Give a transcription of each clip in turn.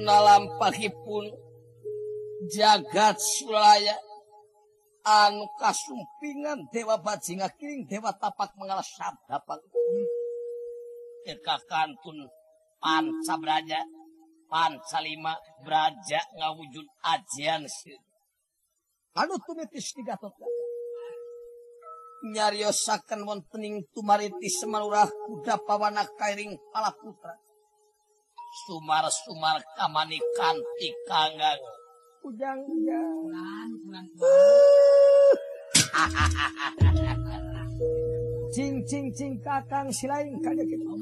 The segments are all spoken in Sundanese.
punalampahipun jagat sulaya anu kasumpingan dewa bajinga kiring dewa tapak mengalah sabda kekakantun panca braja panca lima braja ngawujud ajian anu tumitis tiga total nyariosaken wontening tumariti semalurah kuda pawana kairing palaputra sumar-sumar kamanikan tikanggang ujang-ujang cing kakang silain kadia kitu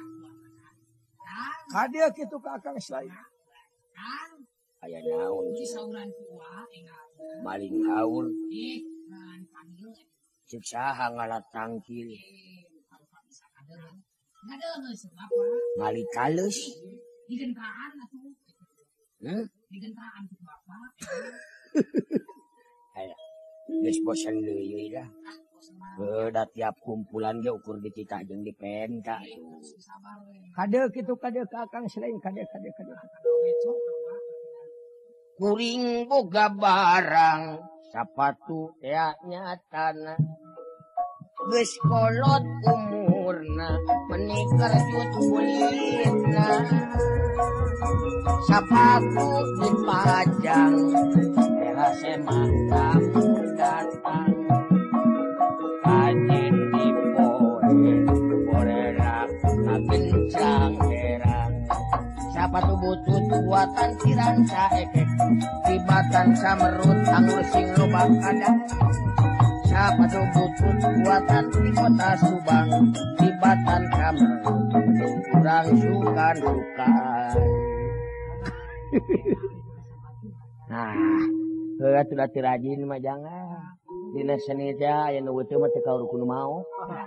kakang silain aya naon maling haul cik saha ngalatangkil mali kalus digentaan atuh digentaan ku bapak aya geus bosan deui lah da tiap kumpulan ge ukur di kita jeung di penta kade kitu kade kakang selain kade kuring boga barang sapatu ya nyatana geus kolot umurna menikar jut kulitna sapatu dipajang terase mata datang kajin dipoe borerak kagencang herang sapatu butut buatan siranca ekek tibatan samerut anggur sing lobang kadang sapatu butut buatan di kota Subang tibatan samerut kurang sukan nah sudah tirajin mah jangan dina seni teh aya nu teu mah teu kaur kudu mau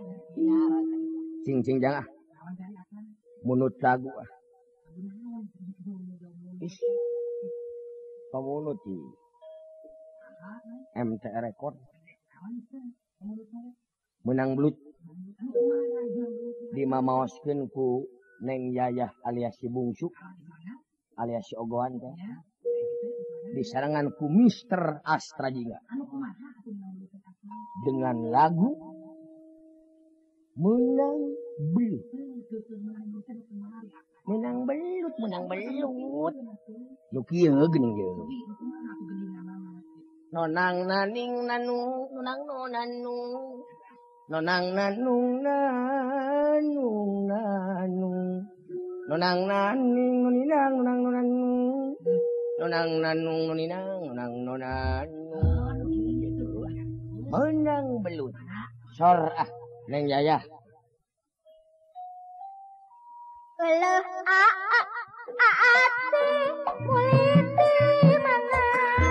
cing jangan munut lagu pamunut di MTR record menang belut dimamaoskeun ku Neng Yayah alias si Bungsu alias si Ogohan teh disarangan ku Mister Astra juga dengan lagu menang belut lu kieu geuning ge nonang naning nanu nonang nonanu nonang nanung nanung nanu nonang naning nuninang nonang nonanu nonang nanung nuninang nonang nonanu menang belut sor Neng Yayah Leuh aati kuliti mana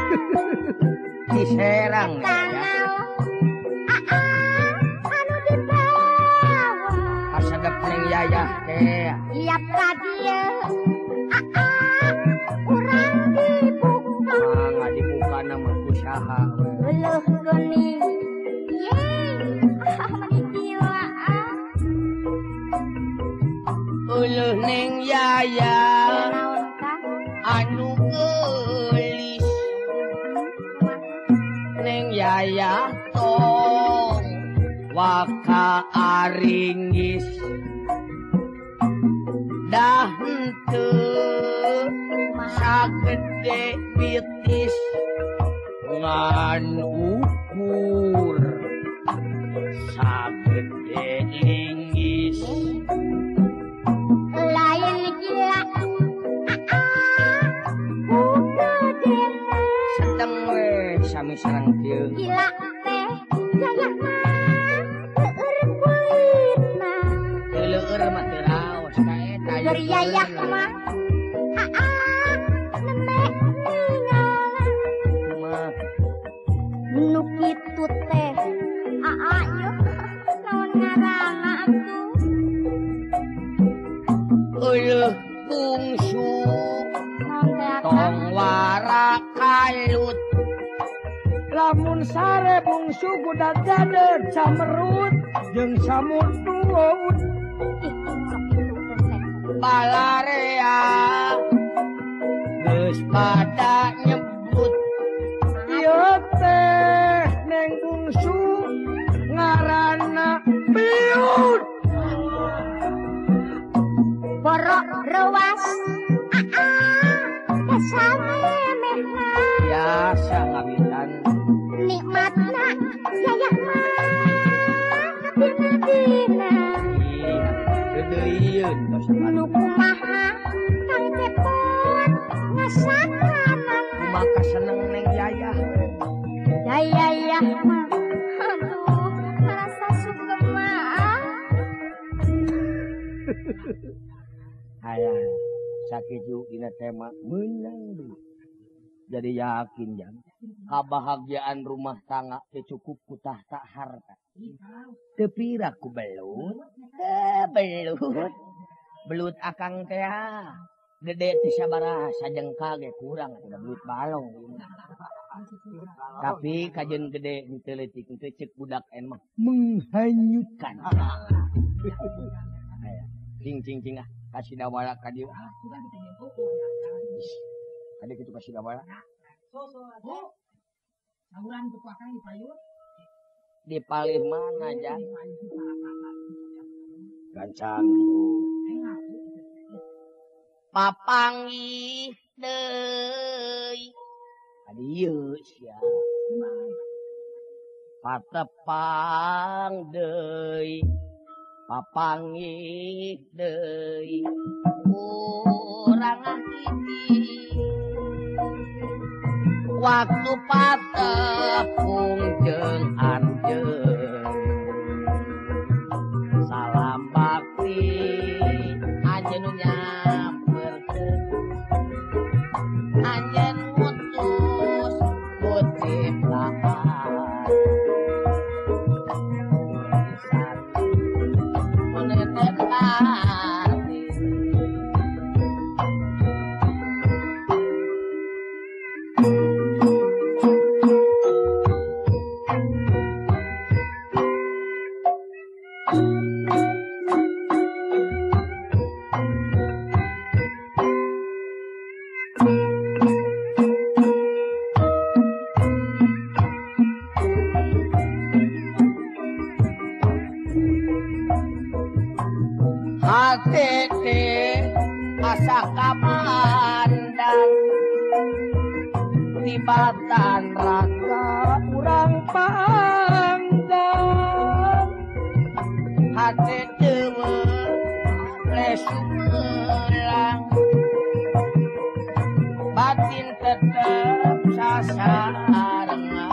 diserang kanal anu dibawa asadep Neng Yayah teh iap ka dieu urang dibuka ngadibuka nama usaha leuh geuning mani gila Uluh Neng Yayah anu geulis Neng Yayah tong waka aringgis dah henteu sagede bitis ngan ukur sagede linggis lain gila sedeng we sami sareng kieu gila teh Yayah mah eureun kulitna leueur mah teu raos ka eta Geur Yayah mah nemek ningalan mah nu kitu teh yeuh naon ngaranna atuh Uluh Bungsu naon teh tong wara kalut lamun sare Bungsu budak gadeut samerut jeung samut nuut balarea geus pada nyebut ieu teh Neng Bungsu ngaranna Piut Borok rewas kesame mehna biasa ngabitan nikmatna yayah mah dina-dina gedeuyeun tos nu kumaha Kang Cepot ngasakanan kumaha seneng Neng Yayah yayah mah aduh rasa sugema aya sakitu dina tema meunang deui jadi yakin jang kebahagiaan rumah tangga teh cukup ku tahta harta teu pira ku belut belut akang teh gede teh sabaraha sajengkal ge kurang atuh belut balong tapi kajen gede henteu leutik henteu ceuk budak en mah menghanyutkan aya cing ah kasih dawala ka dieu ada kitu kasih dawala di palih mana jang gancang papanggih deui adieu sia patepang deui papanggih deui urang hiji waktu patepung jeung anjeun salam bakti anjeun nyamperkeun anjeun ngutus kuciptaan asa kamandang tibatan raga urang panggang hate teueuh lesulang batin tetep sasarengan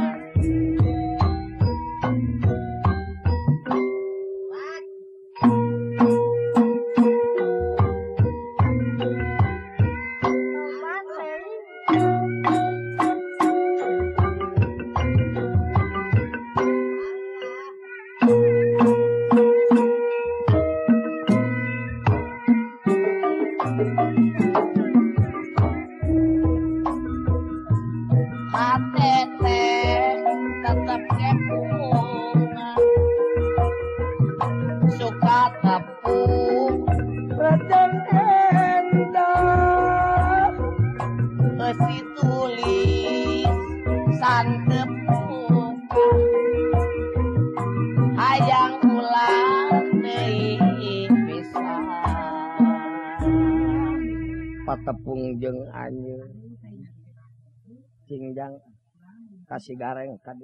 patepung jeung anjeun cingjang kasih gareng kade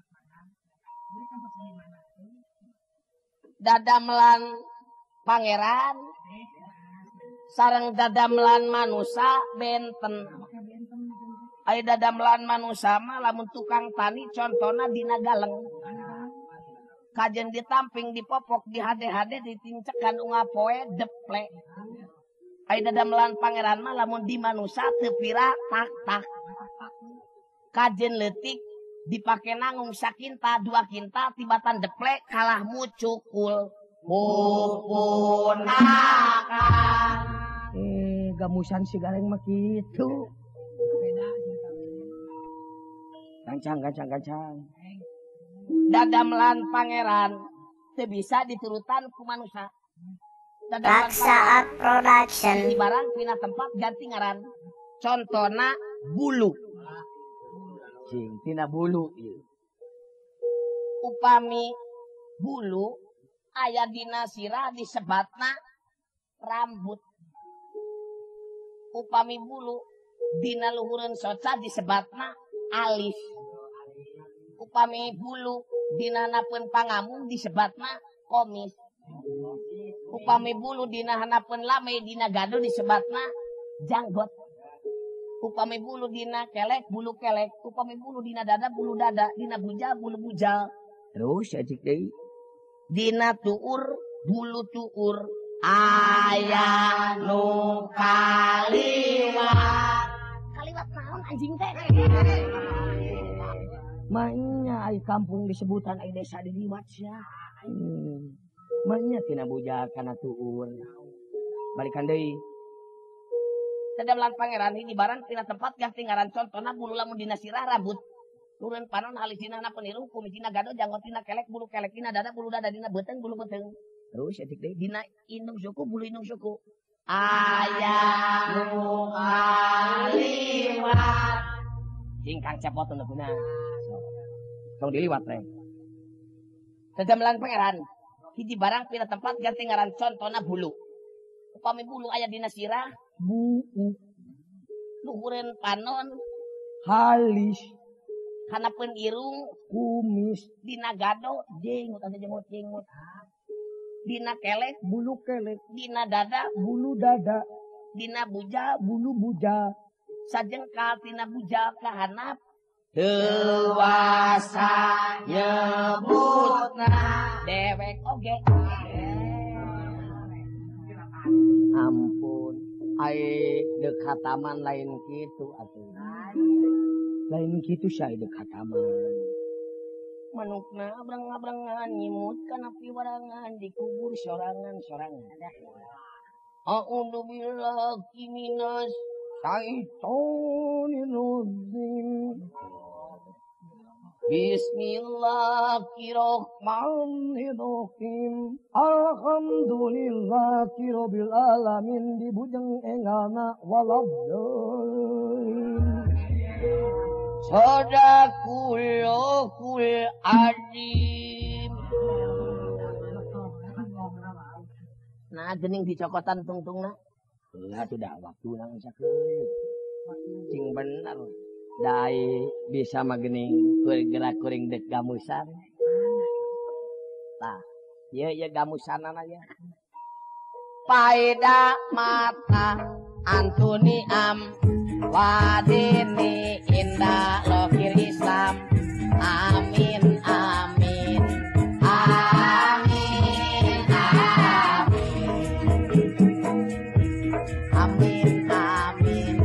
dadamelan pangeran sareng dadamelan manusia benten aya dadamelan manusia mah lamun tukang tani contona dina galeng kajen ditamping dipopok dihade-hade ditincekan unga poe deple aya dadamelan pangeran mah lamun di manusia teu pira tak kajen leutik dipake nanggung sakinta 2 kinta tibatan deplek kalah mucukul pupunakan gamusan si gareng mah kitu gancang dadamelan pangeran teu bisa diturutan ku manusia Raksa Production di barang pina tempat ganti ngaran Contona bulu. Cing tina bulu ieu. Upami bulu aya dina sirah disebatna rambut. Upami bulu dina luhureun soca disebatna alis. Upami bulu dina hanapeun pangamung disebatna komis. Upami bulu dina hanapeun lame dina gado disebatna janggot. Upami bulu dina kelek bulu kelek. Upami bulu dina dada bulu dada. Dina bujal bulu bujal. Terus cik deui. Dina tuur bulu tuur. Aya nu kaliwat. Kaliwat naon anjing teh? Mainnya ai kampung disebutan ai desa diliwat sia. Mainnya tina bujal kana tuur. Balikan deui. Sedamlan pangeran hiji barang tina tempat ganti ngaran contona bulu lamun dina sirah rambut. Turun panon halisina na penirung kumitina gado janggot tina kelek bulu kelek dina dada bulu dada dina beteng bulu beteng. Terus etik deui dina indung suku bulu indung suku. Aya nu kaliwat. Cingkang cepot teu guna. Tong diliwat reng. Sedamlan pangeran hiji barang tina tempat ganti ngaran contona bulu. Upami bulu aya dina sirah buu luhureun panon halis hanapeun irung kumis dina gado jenggot asa jenggot dina kelek bulu kelek dina dada bulu dada dina buja bulu buja sajengkal tina buja ka handap dewasa nyebutna dewek oge. Ampun, ai dekataman lain kitu atuh. Lain kitu saya dekataman. Manukna abrang-abrangan nyimut kana piwarangan dikubur sorangan-sorangan. A'udzu billahi minas syaitonir rajim. Bismillahirrahmanirrahim. Alhamdulillahi rabbil alamin. Dibujeng engana walabdallin. Sadaqallahul azim. Nah gening dicokotan tungtungna. Lah sudah waktu nang sakeun. Cing bener. Dai bisa magening gerak kuring dek gamusan. Tah, ieu gamusanan aja. Paida mata antuni am wadini indah lokir Islam. Amin amin. Amin amin. Amin amin.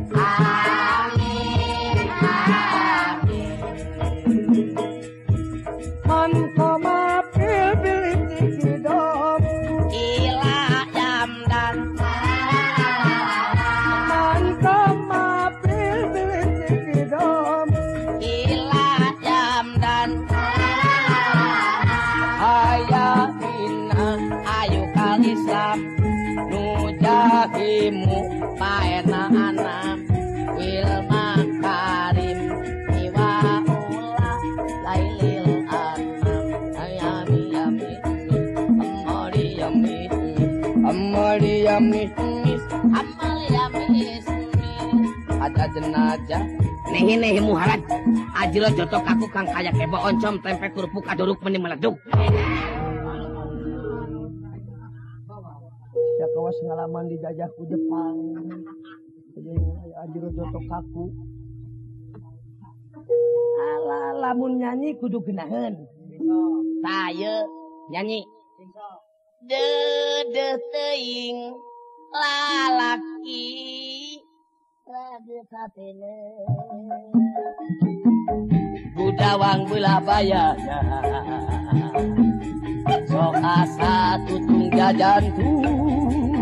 Nujahimu paena anam ilma karim iwa ula lailil anam ayami yami amali yami amali yami amali yami ada jenazah nehi muharad ajilo jotok aku kang kaya kebo oncom tempe kerupuk aduruk meni meleduk. Kawas ngalaman dijajah ku Jepang. Ajiro jotok kaku. Alah lamun nyanyi kudu geunaheun. Saya nyanyi. Dedeh teuing lalaki rade satene. Budawang beula bayana. Sok asa tutung jajantu.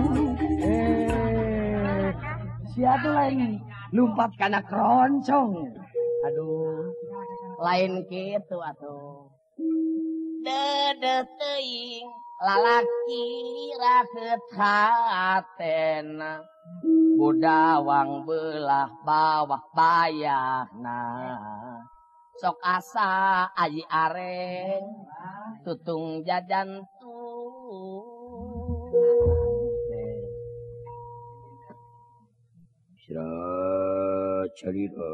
Siapa lain lumpat kana keroncong. Aduh, lain gitu atuh. Dedeh teuing lalaki rakeut hatena budawang belah bawah bayahna sok asa aji areng tutung jajan tuh Sira cerita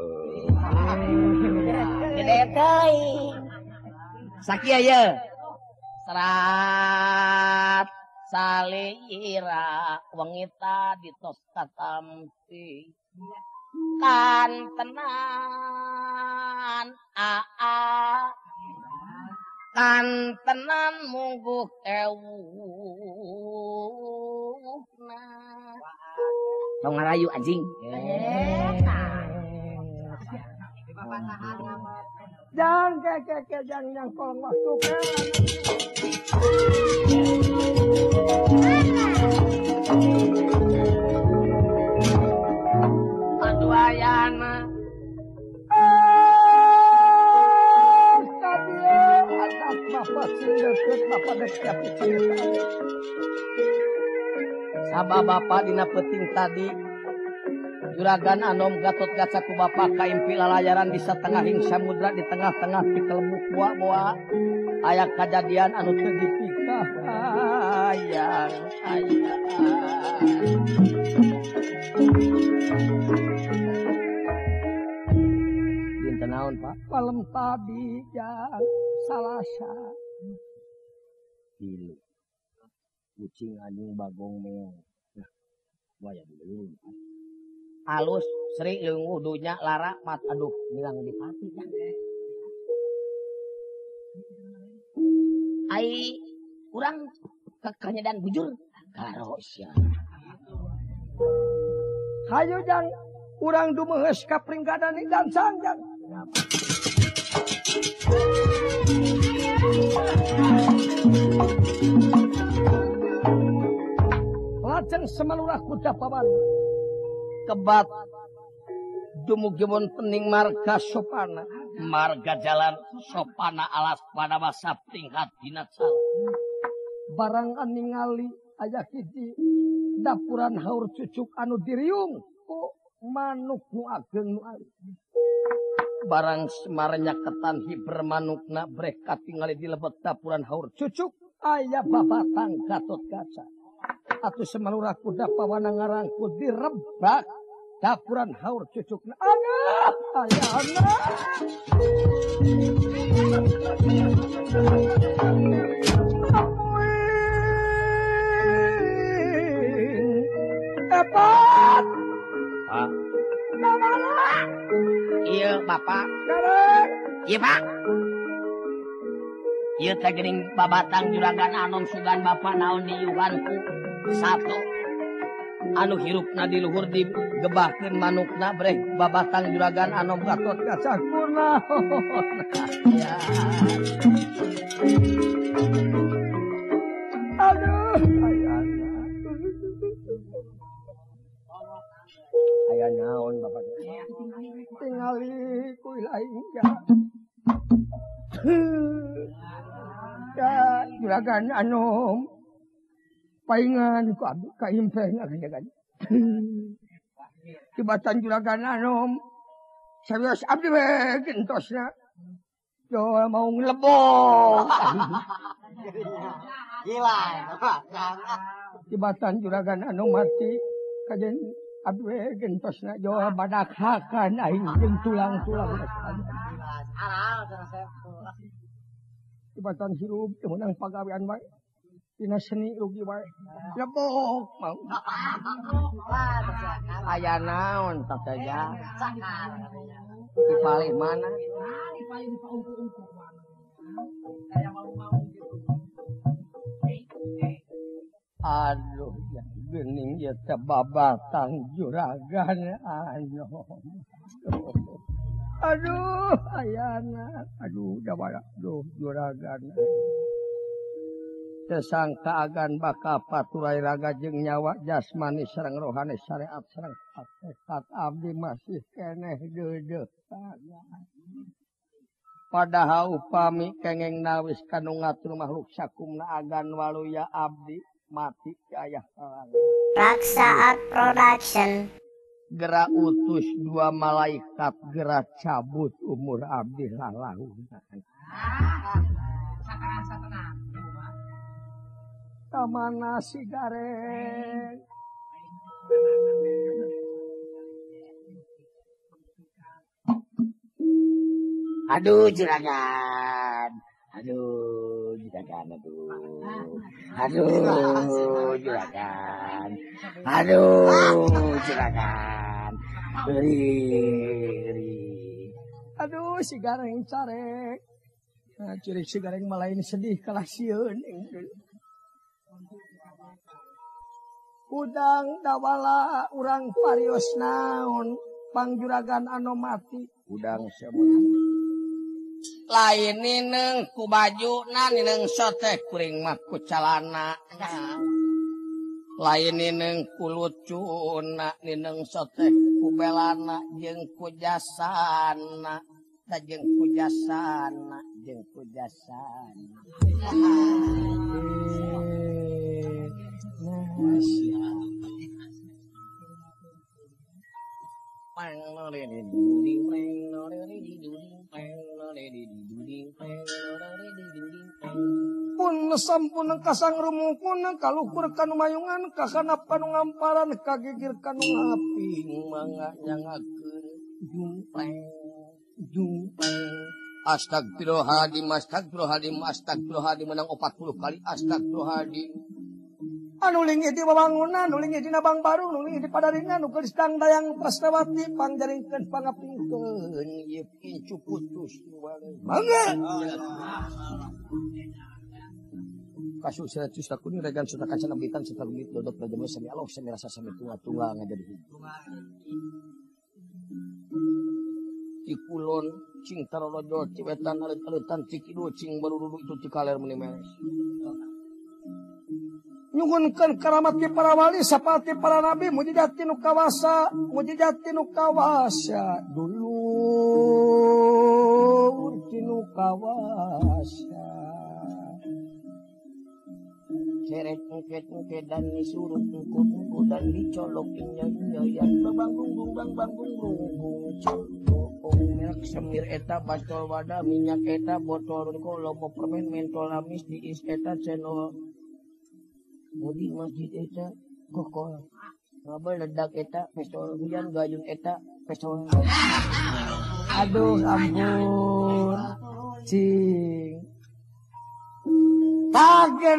gede teuing sakieu ye serat salira wengita ditos tatampi kan tenan kan tenan mungguh ewuhna tong ngarayu anjing Jang ke jang nyangkol masuk paduayana anak bapak sindeket bapak dek sabab bapak dina peting tadi Juragan Anom Gatot Kaca ku bapak kaimpi lalayaran di satengahing samudra di tengah-tengah pikelemu buah-buah aya kejadian anu teu dipikah ayang dinten naon Pak malam tadi jang Salasa Pilu kucing anjing bagong meong nah waya dulu alus Sri leung wudunya lara pat aduh hilang di pati kan ai urang kakanya dan bujur karo sia hayu jang urang dumeheus ka pringgadan gansang jang lajeng semalurah kuda pawan kebat dumugipun pening marga sopana marga jalan sopana alas pada masa tingkat dinat salah barang ningali aya hiji dapuran haur cucuk anu diriung ku manuk nu ageng nu alit barang semarenya ketan hiber manukna brek katingali di lebet dapuran haur cucuk aya babatang Gatot Kaca atuh semalurah kuda pawana ngarangku direbak dapuran haur cucukna anak aya anak epat Pak namana iya bapak gareng iya pak iya teh geuning babatang Juragan Anom sugan bapak naon di yuganku satu anu hirupna di luhur digebahkeun manukna brek babatang Juragan Anom Gatot Kaca kunaon ya aduh aya naon bapak tingali ku lain ya Juragan Anom paingan ku abdi kaimpehna kan tibatan Juragan Anom serius abdi we gentosna yo mau ngelebok gila tibatan Juragan Anom mati kajen abdi we gentosna yo badak hakan aing jeung tulang-tulang tibatan hirup teu meunang pagawean bae dina seni rugi bae lebok mau aya naon tak saja di palih mana aduh ya geuning ya teh babatang Juragan Anom aduh ayana aduh dawara aduh Juragan tesangka agan baka paturai raga jeung nyawa jasmani sareng rohani syariat sareng hakikat abdi masih keneh deudeuh Padahal upami kengeng nawis kanu ngatur makhluk sakumna agan waluya abdi mati ayah kalang. Raksaat Production. Gerak utus 2 malaikat gerak cabut umur abdi lalahu. Kamana si gareng? Aduh juragan. Aduh juragan. Aduh juragan. Aduh juragan. Geri. Aduh si gareng carek. Nah, ciri si gareng malah ini sedih kalah sieun. Udang dawala urang parios naon pangjuragan anu mati. Udang semua. Lain nineng ku baju na nineng sotek kuring mah ku calana. Lain nineng ku lucuna nineng sotek ku belana jeung ku jasana. Da jeung ku jasana jeung ku jasana. Pun sampun kasang rumukun kaluhur kanu mayungan kakana panu ngamparan kagigir kanu ngaping mangga nyangakeun jumpleng astagfirullahaladzim astagfirullahaladzim menang 40 kali astagfirullahaladzim. Anu linggih di babangunan, anu linggih di nabang baru, anu linggih di padaringan, anu geus dang dayang prasnawati, pangjaringkeun pangapingkeun, ieu kincu putus mangga. Kasus seratus takuni regan suta kancana bitan serta bibit dodot bagaimana sami Allah sami rasa sami tunga-tunga ngajadi hidup. Di kulon cing tarolojo ciwetan alit-alitan cikidu cing barurudu itu cikaler meni meres. Nyuhunkeun karamat ti para wali saperti para nabi mujizat nu kawasa dulu tinu kawasa seret ngket dan disuruh ngkut dan dicolok inyan banggung merek semir eta bastol wadah minyak eta botol lobo permen mentol amis diis eta channel Mudi masjid eta kokol. Ngabel ledak eta pistol hujan gayung eta pistol. Aduh ampun. Cing. Tagen.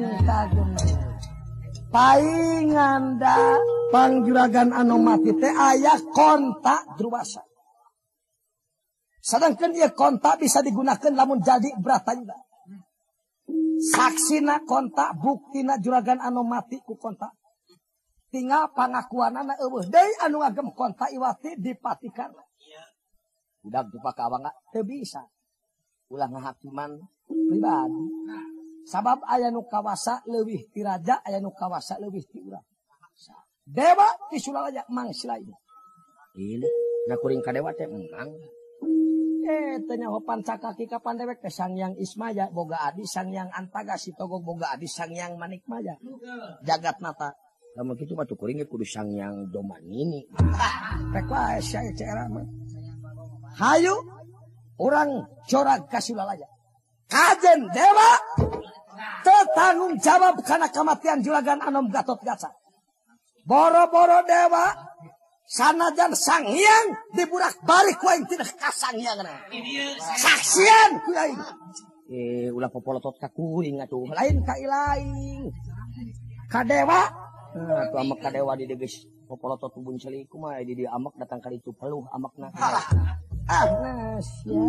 Paingan da pangjuragan anu mati teh aya kontak druwasa. Sedangkan ieu kontak bisa digunakan lamun jadi bratanda. Saksina kontak buktina juragan anu mati ku kontak. Tinggal pangakuanana eueuh deui anu ngagem kontak iwati dipatikan. Udah dipakawang teu bisa. Ulah ngahakiman pribadi. Sabab aya nu kawasa leuwih ti raja, aya nu kawasa leuwih ti urang. Dewa ti Sulalaja mangsilain. Ini na kuring ka dewa teh menang. Tanya hopan cakaki kapan dewek ke Sangyang Ismaya boga adi Sangyang Antaga si Togo boga adi Sangyang Manikmaya jagat nata lamun kitu mah kuring kudu Sangyang Domanini rek wae sia era mah hayu urang corag ka Sulalaja kajen dewa teu tanggung jawab kana kamatian juragan Anom Gatotkaca boro-boro dewa sanajan Sang Hyang diburak balik ku aing tidak ka Sang Hyangna. Saksian ku aing. Ulah popolotot ka kuring atuh. Lain ka ilaing. Ka dewa. Atuh amek ka dewa di geus popolotot ubun ceuli kumaha di dieu amek datang ka ditu peluh amekna. Nas ya.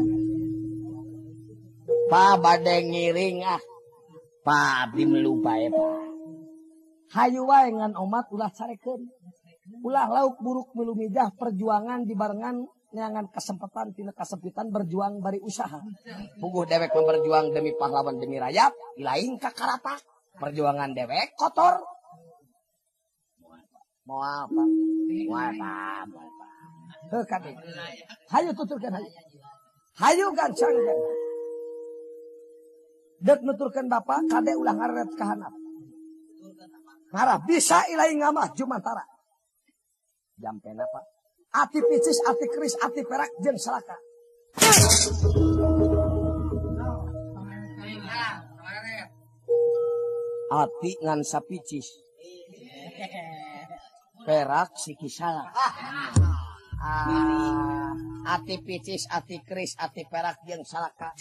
Pa bade ngiring Pa abdi melu bae pa. Hayu wae ngan omat ulah carekeun. Ulah lauk buruk milu mijah perjuangan dibarengan nyangan kesempatan tina kasempitan berjuang bari usaha. Puguh dewek berjuang demi pahlawan demi rakyat, ilain ka karata. Perjuangan dewek kotor. Mau apa? Heuh kade. Hayu tuturkeun hayu. Hayu gancang kan. Dek nuturkan bapak kade ulah ngaret kahanap. Ngarah bisa ilahi ngamah jumantara. Jampena pak. Ati picis, ati keris, ati perak jeung salaka. Ati ngan sapicis. Perak sikisala. Ati picis, ati keris, ati perak jeung salaka.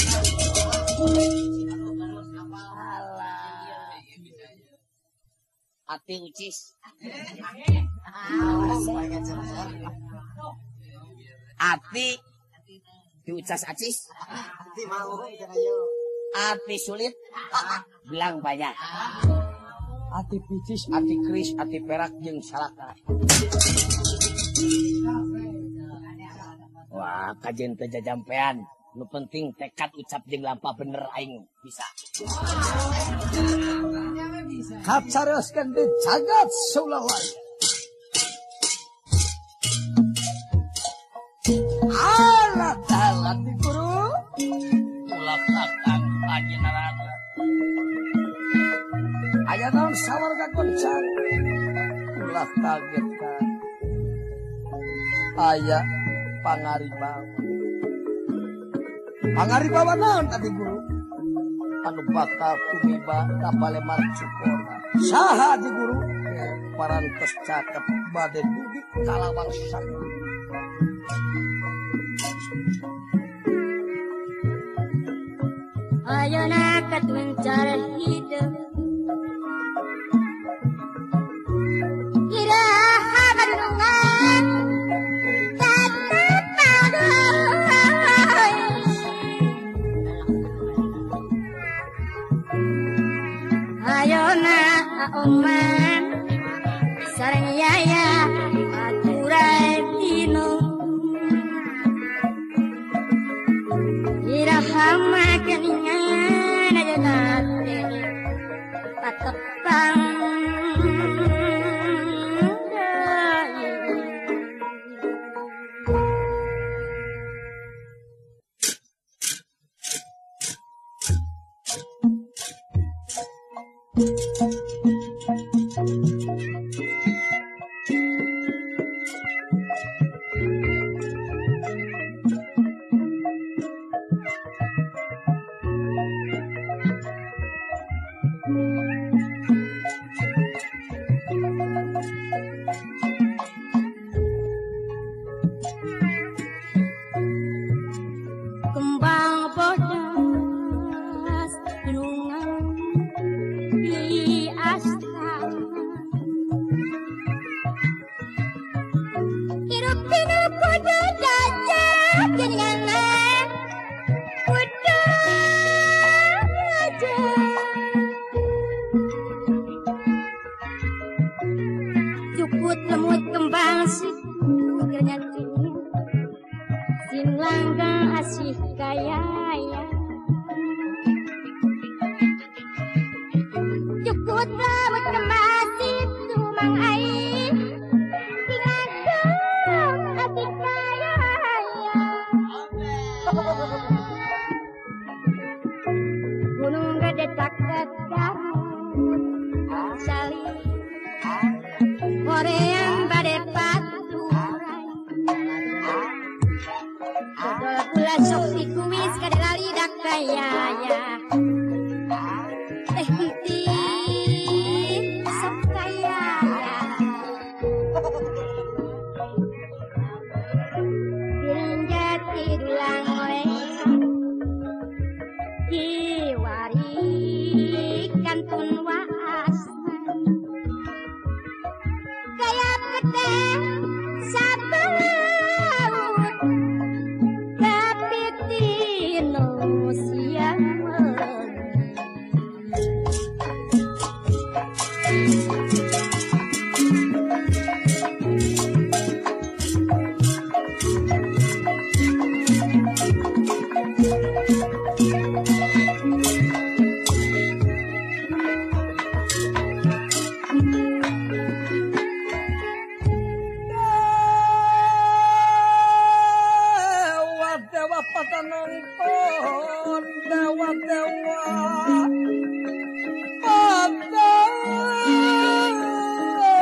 Ati ucis. Ati diucas acis. Ati sulit. Bilang banyak. Ati picis, ati keris, ati perak jeung salaka. Wah, kajen teh jajampean. Nu penting tekad ucap jeung lampah bener aing bisa. Kacaroskeun di jagat Sulawesi. Alat-alat di guru. Ulah kakang panjenengan. Aya naon sawarga goncang. Ulah kaget kan. Aya pangaribawa. Pangaribawa naon tadi guru? Anu bakal tumiba ka Balemar Cukona. Saha di guru? Parantos cakep bade dugi kalawang sang. Ayeuna katuncar hidup. Iraha kadunungan. Ayona oman sareng yaya aturai dino irahama keningan aja nate patepang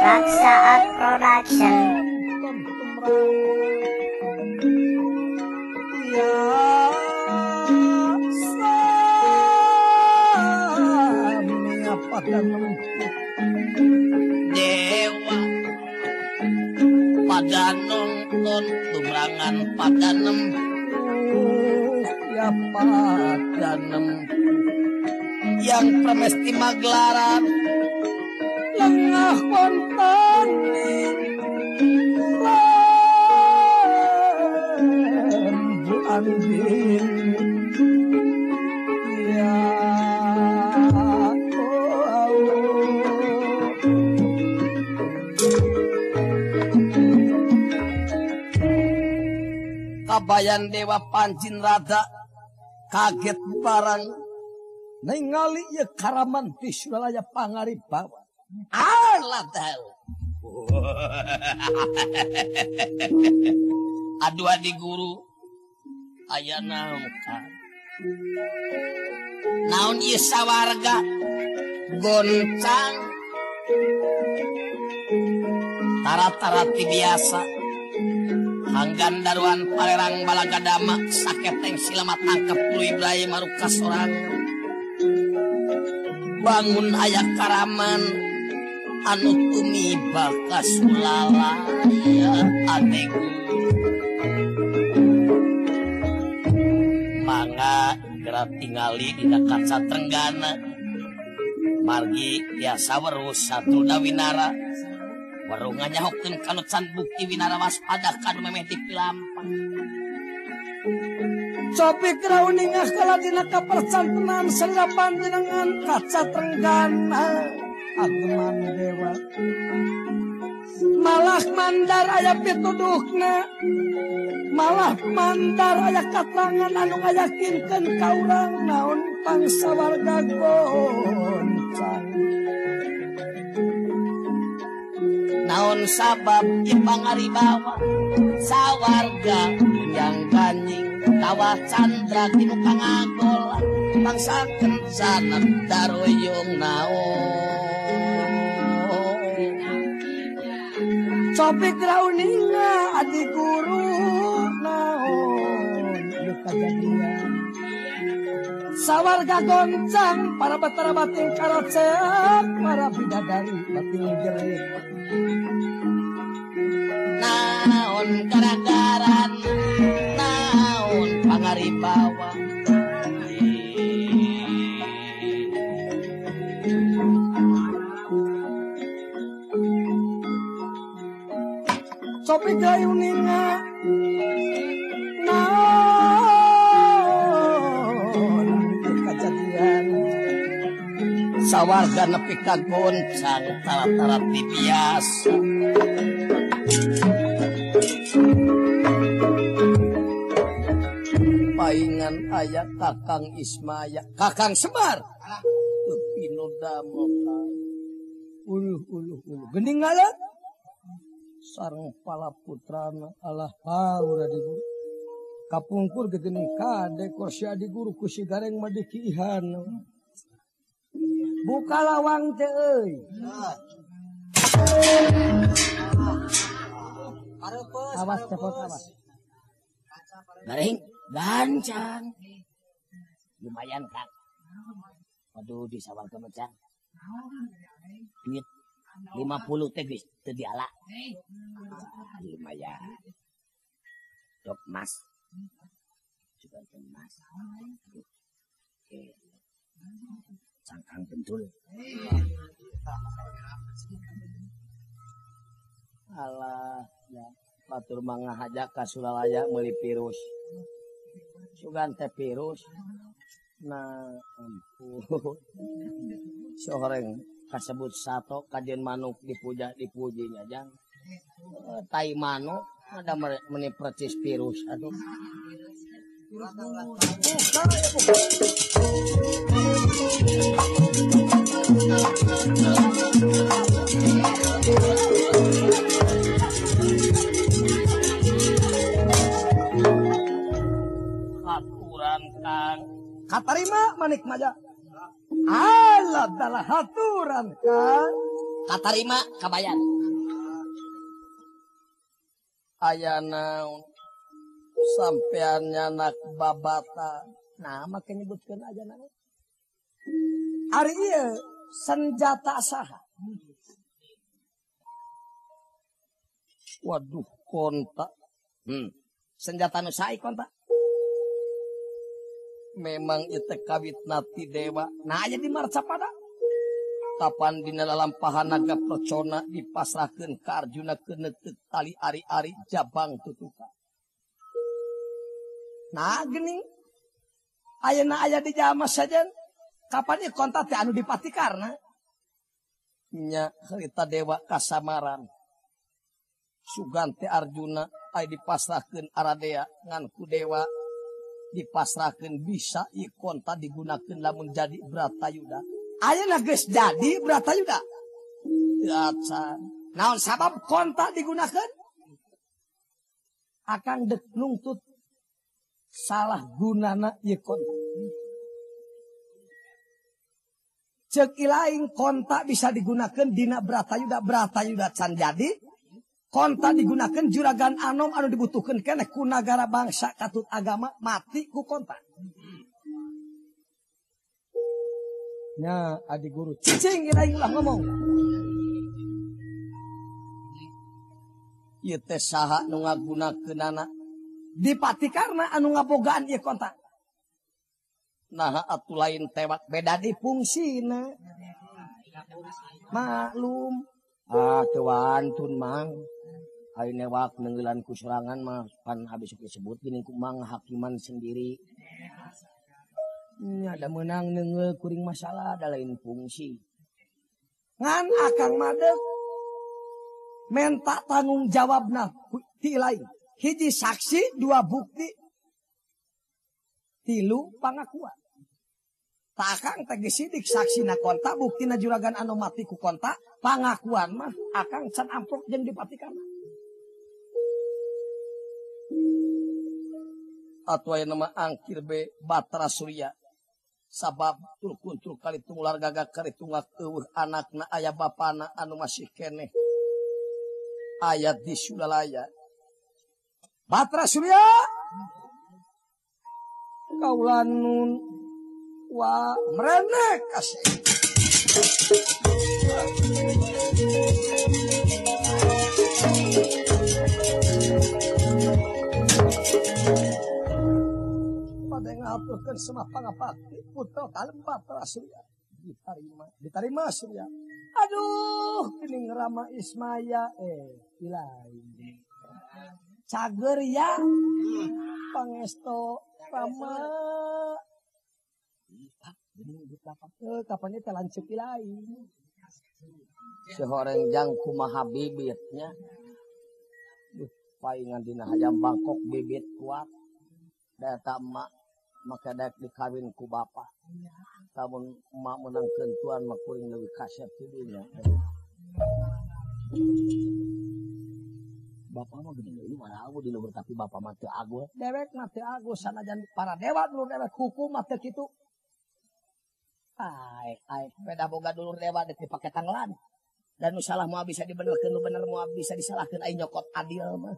Raksa Art Production. Ya sami apa dan Dewa pada nonton tumrangan pada nempuh ya pada yang premesti maglaran lengah kontan Bu Andin ya kabayan Dewa Pancin Rada kaget barang ningali ya karaman tisulaya pangaribawa aladal aduh adi guru aya naon kan naon ieu sawarga goncang tarat-tarati biasa hanggan daruan palerang balagadama saketeng silamat tangkep Lu Ibrahim maruka sorang bangun ayak karaman anu tumiba kasulala ya adegu mangga gerak tingali di dekat Satrenggana margi biasa werus satu dawinara warungannya hokeun kanu can bukti winara waspada kanu memeh di pilampang Copi krauningah kala dina kapercantenan sanggapan jenengan kaca Trenggana ageman dewa malah mandar aya pituduhna malah mandar aya katangan anu ngayakinkeun ka urang naon pangsa warga goncang naon sabab ipangaribawa sawarga yang ganying tawa candra tinu kang agol bangsa kencana daroyong naon Copi krauninga adi guru naon ieu kajadian sawarga goncang para batara bating karacek para bidadari bating jerit naon gara-garan naon pangaribawa Copi krauninga naon ieu kajadian sawarga nepi ka goncang tarat-tarat di biasa paingan aya Kakang Ismaya Kakang Semar Pino Damo uluh gending ngalat sareng palaputrana alah paura di guru kapungkur gegening kade kursi adi guru kusi gareng madikihan buka lawang teh euy awas cepot awas garing gancang lumayan Kang aduh di sawarga mecang duit 50 teh geus teu diala lumayan dok mas juga mas oke cangkang bentul alah ya batur mangahajak ka Sulalaya meuli virus sugan teh virus nah ampun soreng kasebut sato kajen manuk dipujinya jang tai manuk ada meni percis virus aduh haturan Kang katarima manik maja alah dalah haturan kan katarima kabayan aya naon sampean nyanak babata nah make nyebutkeun aja naon ari ieu senjata saha waduh kontak senjata nu sae kontak memang itu kawitna ti dewa nah aya di marcapada kapan dina lalampahan naga procona dipasrahkeun ka Arjuna keuneuk tali ari-ari jabang tutuka nah geuning ayeuna aya di jalma saja kapan ieu konta teh anu dipatikarna nya harita dewa kasamaran sugante Arjuna aya dipasrahkeun Aradea ngan ku dewa dipasrahkeun bisa ieu konta digunakeun lamun jadi Bratayuda ayeuna geus jadi Bratayuda teu acan naon sabab konta digunakeun akang dek nungtut salah gunana ieu konta ceuk ilaing konta bisa digunakeun dina Bratayuda can jadi konta digunakeun juragan anom anu dibutuhkeun keneh ku nagara bangsa katut agama mati ku konta nya adi guru cicing ilaing ulah ngomong ieu teh saha nu ngagunakeunana dipatikarna anu ngabogaan ieu konta nah atuh lain tewak beda di fungsina maklum teu wantun mang ai newak neunggelan ku sorangan mah pan habis disebut gini ku mang hakiman sendiri nya da meunang neungeul kuring masalah da lain fungsi ngan akang madeg menta tanggung jawabna ti lain hiji saksi dua bukti tilu pangakuan takang teh sidik saksina konta buktina juragan anu mati ku konta pangakuan mah akang can amprok jeung dipatikanna atuh aya nama angkir be Batra Surya sabab tulkuntul kali tunggular gagak kali tunggak eueuh anakna aya bapana anu masih keneh ayat di Sulalaya Batra Surya kaulanun wa merenek kasih pada ngaturkeun semah pangapati putra kalem Batra Surya diterima Surya aduh geuning Rama Ismaya ilahi cager ya pangesto Rama kapan itu lancip ilahi sehorengjang kumaha bibitnya paingan dina hayam Bangkok bibit kuat data emak maka daek dikawin ku bapak namun emak menangkeun tuan mah kuring leuwih kaset tidinya bapak mah gede deui marahu dina tapi bapak mah teu agung dewek mah teu agung sanajan para dewa dulur dewek hukum mah teu kitu ai beda boga dulur dewa deuk dipake tanglan dan nu salah moal bisa dibenerkeun nu bener moal bisa disalahkeun ai nyokot adil mah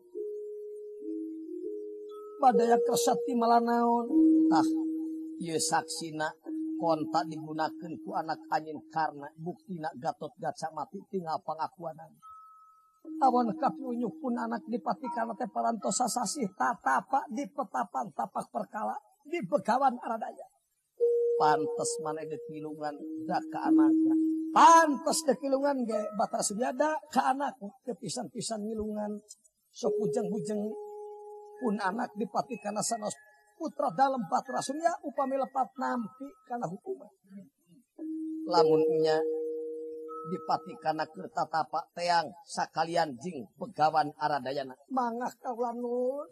badaya kersati malah naon tah ieu saksina konta digunakeun ku anak anjeun karna buktina Gatotkaca mati tinggal pangakuanan awan kapiunyuk pun anak dipatikan teh parantosa sasih tatapa di petapan tapak perkala di Begawan Aradaya pantes maneh dekilungan da ka anakna pantes dekilungan ge Batra Surya da ka anakna kepisan-pisan ngilungan sok bujeng-bujeng pun anak dipatikan sanos putra dalam Batra Surya upami lepat nampi kana hukuman lamun nya dipatikan keur tatapa teang sakalian jing Begawan Aradayana mangah kaula nuhun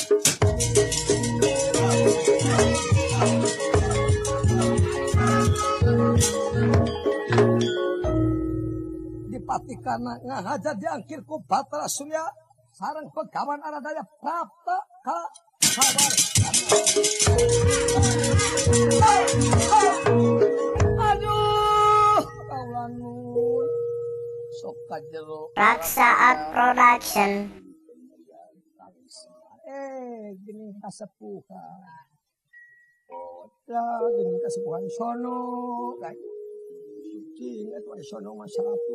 dipatikan ngahaja diangkir ku Batra Surya sareng Begawan Aradaya prapta ka sabar aduh kaulanun sok kajero Raksaat Production. Gini kasepuhan. Ya, gini kasepuhan sono. Kayak suci, itu ada sono mas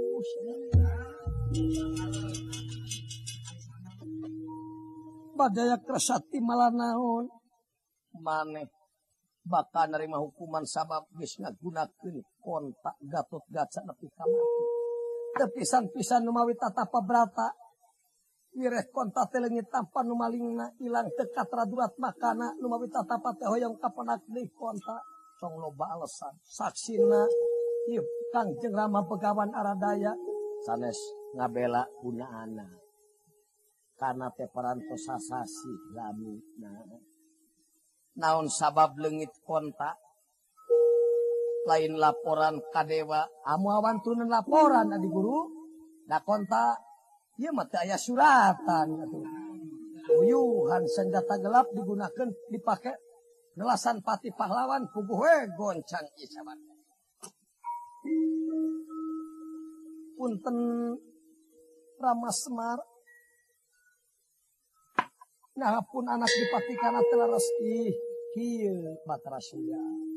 100. Badaya kersati malah naon. Maneh bakal nerima hukuman sabab geus ngagunakeun kontak Gatotkaca nepi ka mati. Teu pisan-pisan nu mawi tatapa brata. Wireh kontak teh leungit tampan nu malingna ilang teu katradurat makana nu mawi tatapa teh hoyong kapenak deui kontak. Cong loba alesan. Saksina ieu Kangjeng Rama Begawan Aradaya sanes ngabela gunaana. Kana teh parantos sasasi lamina. Naon sabab leungit kontak lain laporan kadewa amu awantuneun laporan adi guru da kontak ieu mah teh aya suratan atuh uyuhan senjata gelap digunakeun dipake ngelasan pati pahlawan puguh we goncang ieu saban punten Rama Semar nah pun anak dipatikana telaras kieu Batara Surya.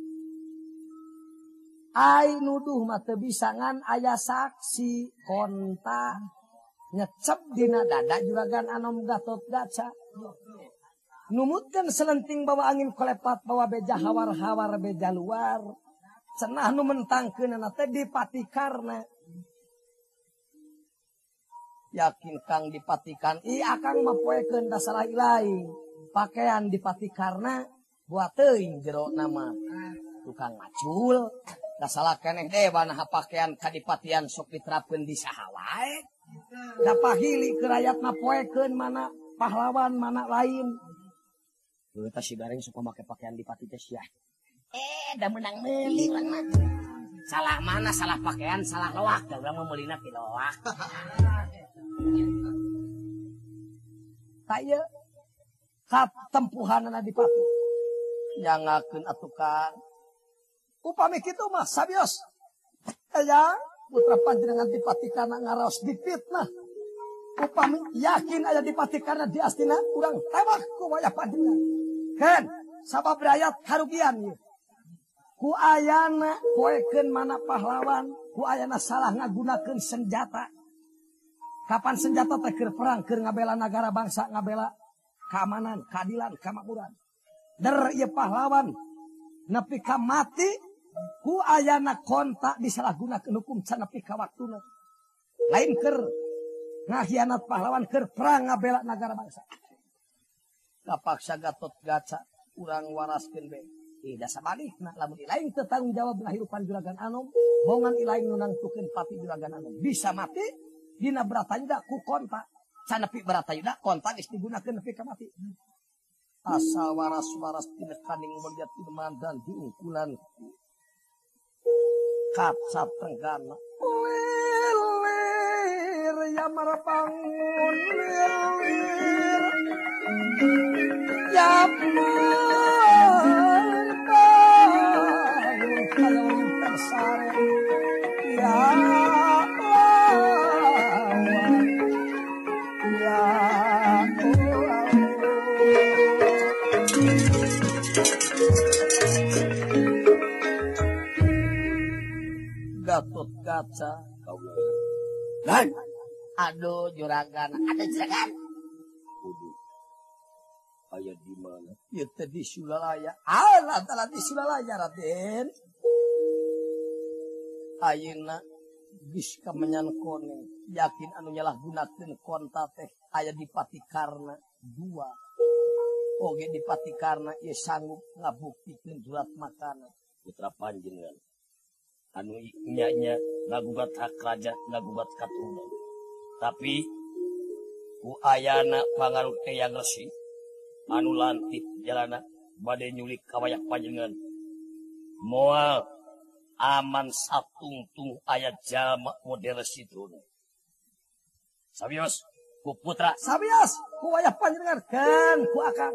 Ai nuduh mah teu bisa ngan aya saksi kontak nyecep dina dada juragan Anom Gatotkaca. Numutkeun selenting bawa angin kolepat bawa beja hawar-hawar beja luar. Cenah nu mentangkeunna teh dipatikarna. Yakin Kang dipatikan, akang mah poekeun da salah ilaing. Pakaian dipatikarna buat teuing jero nama tukang macul. Da salah keneh deh banaha pakaian kadipatian sok diterapkeun di saha wae. Da pahili kerayatna poekeun mana pahlawan mana lain. Heuh tah si Gareng suka make pakaian dipati teh sia. Da menang meuli mah. Salah mana salah pakaian salah loak da urang mah meulina ti loak. Kaya katempuhanana dipati nyangakeun atuh Kang upami kitu mah sabios aya putra panjenengan dipatikana ngaraos dipitnah upami yakin aya dipatikana di astina urang tembak ku wayah panjenengan kan sabab rakyat karugian ieu ku ayana poekeun mana pahlawan ku ayana salah ngagunakeun senjata. Kapan senjata teh keur perang, keur ngabela negara bangsa, ngabela keamanan, keadilan, kemakmuran. Der ieu pahlawan nepi ka mati ku ayana kontak disalahgunakeun hukum can nepi ka waktuna. Lain keur ngahianat pahlawan keur perang ngabela negara bangsa. Kapaksa Gatotkaca urang waraskeun we. Da sabalikna lamun ilaing teu tanggung jawab ngahirupan juragan Anom, bongan ilaing nu nangtukeun pati juragan Anom. Bisa mati dina Bratayuda ku kontak. Canepi Bratayuda kontak geus digunakeun nepi ka mati. Asa waras-waras tina kaning mulia Tirman dan diungkulan kaca tenggana. Lir ya marabangun lir. Ya bangun kayon tersare. Ya Gatotkaca lan aduh juragan ada juragan kudu aya di mana ieu teh di Sulalaya alah di Sulalaya Raden ayeuna geus kamenyan koneng yakin anu nyalahgunakeun kontak teh aya di Patikarna 2 oge di Patikarna ieu sanggup ngabuktikeun jurat makana putra panjenengan anu nya ngagugat hak raja ngagugat katurunan tapi ku ayana pangaruh Eyang Resi anu lantip jalana bade nyulik kawayak panjenengan moal aman satungtung aya jalma model situna sabios ku putra sabios ku wayah panjenengan kan ku akang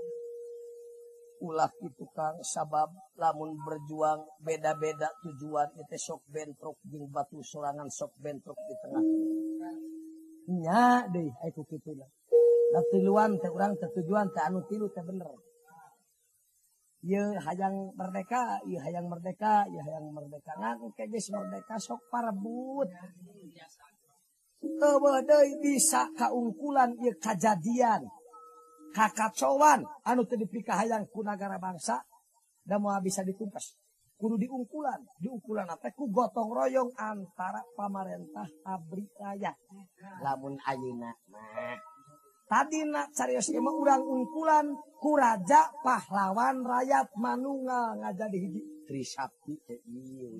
ulah kitu Kang sabab lamun berjuang beda-beda tujuan itu sok bentrok jeung batu sorangan sok bentrok di tengah nya deui aya ku kituna Tiluan teh urang teh tujuan teh anu tilu teh bener. Ieu hayang merdeka, ieu hayang merdeka, ieu hayang merdeka. Ngan ke geus merdeka sok parebut. Eueuh deui bisa kaungkulan ieu kajadian. Kakacowan anu teu dipikah hayang ku nagara bangsa da moal bisa ditumpas. Kudu diungkulan teh ku gotong royong antara pamarentah abri rakyat. Lamun ayeuna mah Tadina carios ieu mah urang ungkulan ku raja pahlawan rakyat manunggal ngajadi hiji Trisakti teh ieu.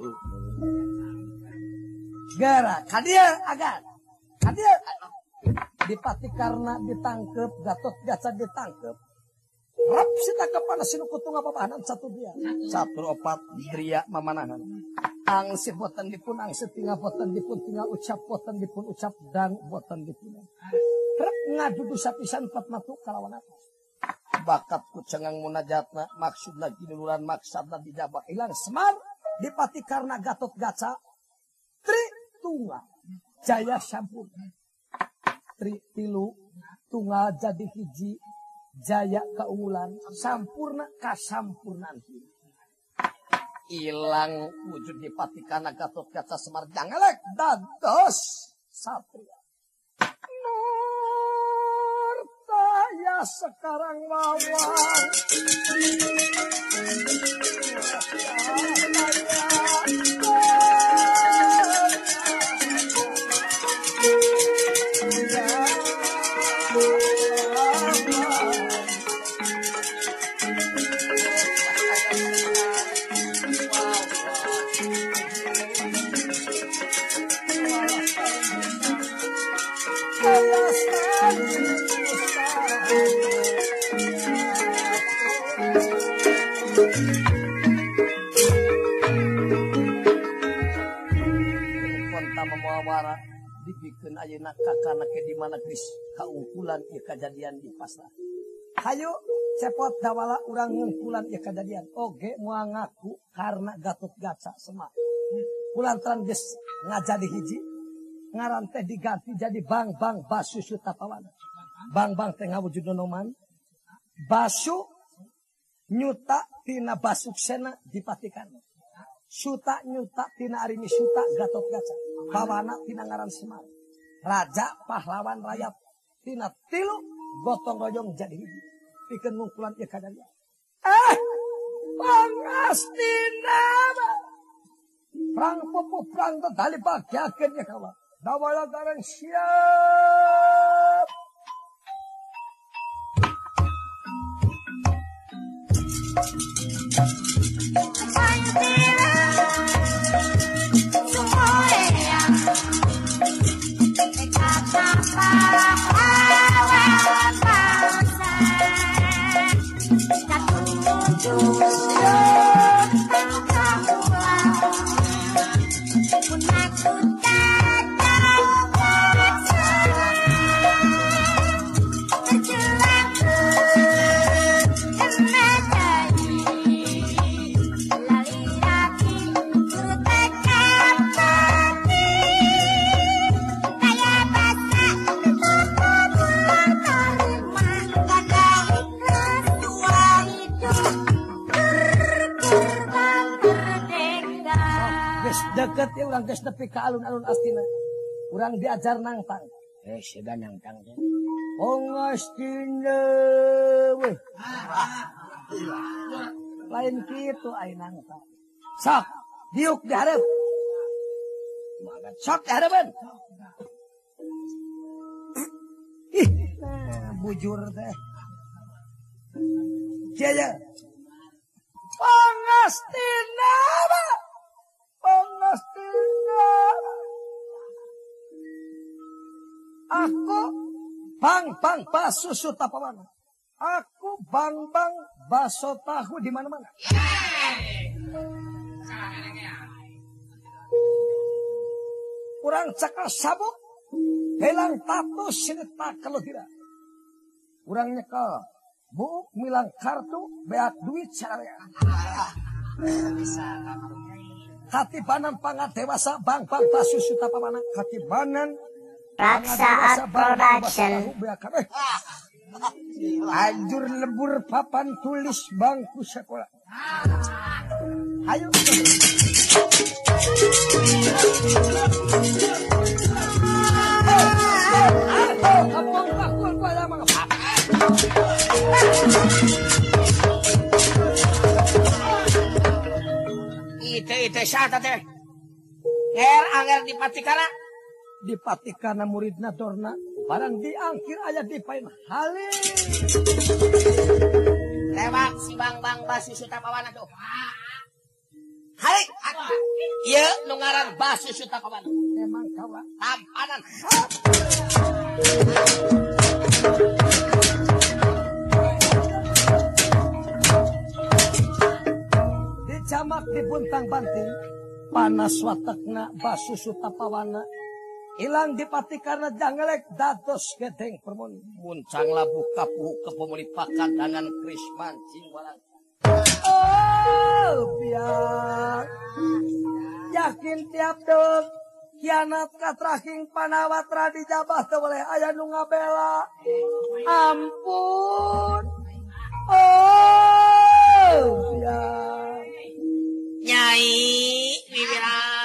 gara kadieu agan kadieu dipati karena ditangkep Gatotkaca ditangkep rap sita kepanas sinu kutung apa bahanan satu dia 1 4 dria mamanahan angsi boten dipun angsi tinggal boten dipun tinggal ucap boten dipun ucap dan boten dipun rap ngadudu sapisan 4 matu kalawan atas bakat ku cengang munajatna maksudna ginuluran maksudna dijabah ilang semar dipati karena Gatotkaca tri tunggal jaya sampurna tri tilu tunggal jadi hiji jaya keunggulan sampurna kasampurnaan ilang wujud dipati karena Gatotkaca Semar jangelek dados satria Nurtaya sekarang wawan dibikin ayeuna kakana ke di mana geus kaungkulan ieu kajadian di pasar. Hayu cepot dawala urang ngungkulan ieu kajadian oge moal ngaku karena Gatotkaca Semar. Kulantaran geus ngajadi hiji ngaran teh diganti jadi Bang Basu Sutapawana. Bang teh ngawujudna noman. Basu nyuta tina Basuksena dipatikan. Suta nyuta tina Arimi Suta Gatotkaca. Pawana tina ngaran Semar. Raja pahlawan rakyat tina tilu gotong royong jadi hiji. Pikeun ngungkulan ieu kajadian. Pangastina. Perang pupu perang tali bagyakeun ya kawan. Dawala gareng siap. Deket ya urang geus nepi ka alun-alun Astina. Urang diajar nangtang. Siga nangtang teh. Astina weh. Lain kitu ai nangtang. Sok, diuk di hareup. Sok di hareupeun. Ih, bujur teh. Kieu. Pangastina. Aku Bang Basu Sutapawana. Aku Bang Baso Tahu di mana-mana. Kurang cakal sabuk, helang tato sineta kalau tidak. Kurang nyekel, buuk milang kartu, beak duit caranya. Katibanan pangat dewasa Bang Basu Sutapawana. Katibanan Raksaat Production. Anjur lebur papan tulis bangku sekolah. Ayo. Ite sata teh. Anger Dipatikana muridna dorna. Barang diangkir aja dipain halih. Lewat si Bang Basu Sutapawana tuh. Hai, iya nu ngaran Basu Sutapawana. Emang kawa Tampanan. Dicamak di buntang banting. Panas watakna Basu Sutapawana. Ilang dipatikana jangelek dados gedeng permon. Muncang labuh kapuh kepemelipakan dengan Krisman Cingwalang. Oh, biar yakin tiap dong kianat katrahing panawatra dijabah teu boleh aya nu ngabela. Ampun. Oh, biar Nyai Wiwirang.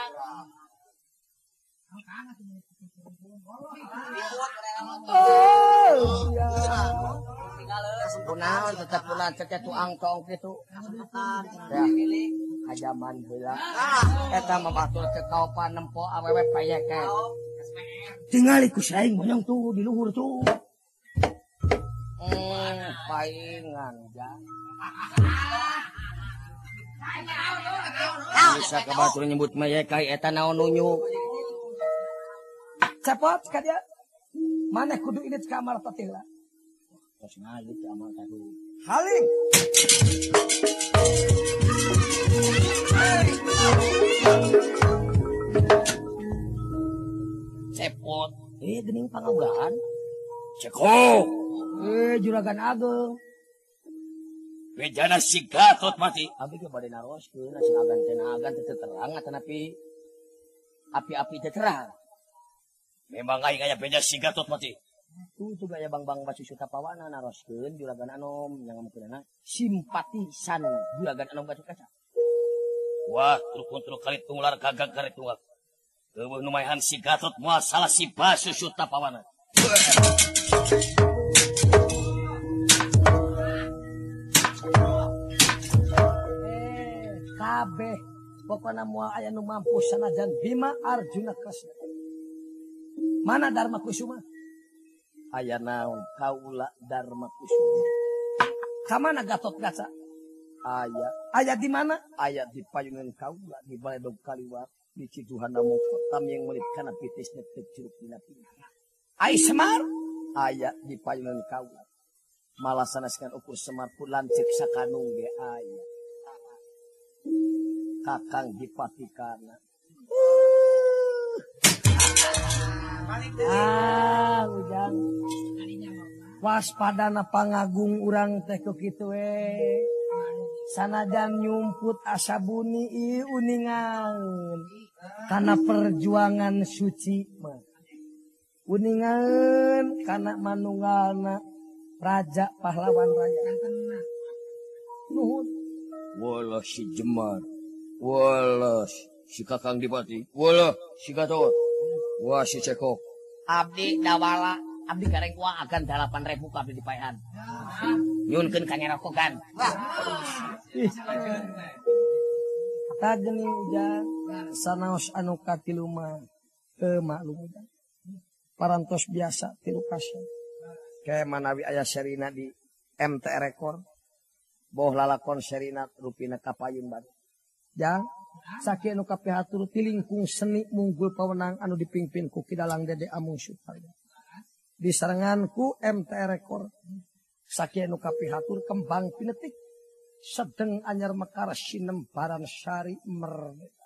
oh, biar Kunaon tetep ulah cecet tuang tong kitu. Ya, kajaman heula. Eta mah batur teh kaopan nempo awewe payeke. tingali ku saing moyong tuh di luhur tuh. Paingan ja. Bisa ke batur nyebut mayekai eta naon nunyu. Cepot ka dia. Mana kudu ini kamar patihlah. Terus ngalit amal tadi. Haling. Cepot. Gening pangaugaan. Ceko. Juragan Agung. Bejana si Gatot mati. Abi ke bade naroskeun si agan teh agan teu terang tapi api-api teh terang. Memang aing aya beja si Gatot mati. Tuh gaya Bang Basu Sutapawana naroskeun juragan Anom yang ngamukeunna simpatisan juragan Anom Batu Kaca. Wah, truk kali tunglar gagag kari tunggal. Eueuh nu maehan si Gatot moal salah si Basu Sutapawana. Kabeh pokona moal aya nu mampu sanajan Bima Arjuna Kresna. Mana Dharma Kusuma? Aya naon kaula Dharma Kusuma. Ka mana Gatot Kaca? Aya di mana? aya di payungan kaula di Baledog Kaliwat di Ciduhan Namu Kotam yang melit kana pitisna teu curug dina pina. Ai Semar? Aya di payungan kaula. Malah sanaskeun ukur Semar pun lancik sakanung ge aya. Kakang dipatikana. Ujang. Waspadana pangagung urang teh ku kitu we. Sanajan nyumput asa buni ieu uningan. Kana perjuangan suci mah. Uningan kana manunggalna raja pahlawan raja. Nuhun. Walah si Jemar. Walah si Kakang Dipati. Walah si Gatot. Wah si Ceko. Abdi dawala. Abdi gareng uang agan 8.000 ku abdi dipaehan. Nyunkeun ka nyerokogan. Tah geuning ujang sanaos anu katilu mah maklum ujang. Parantos biasa tilu kasih. Kayak manawi aya serina di MTR Record. Boh lalakon serina rupina kapayun baru. Jang sakieu anu kapihatur tilingkung seni munggul pawenang anu dipingpin ku Kidalang Dede Amung Suparja. Disarengan ku MTR Record. Sakieu anu kapihatur kembang pinetik sedeng anyar mekar sinembaran sari merdeka.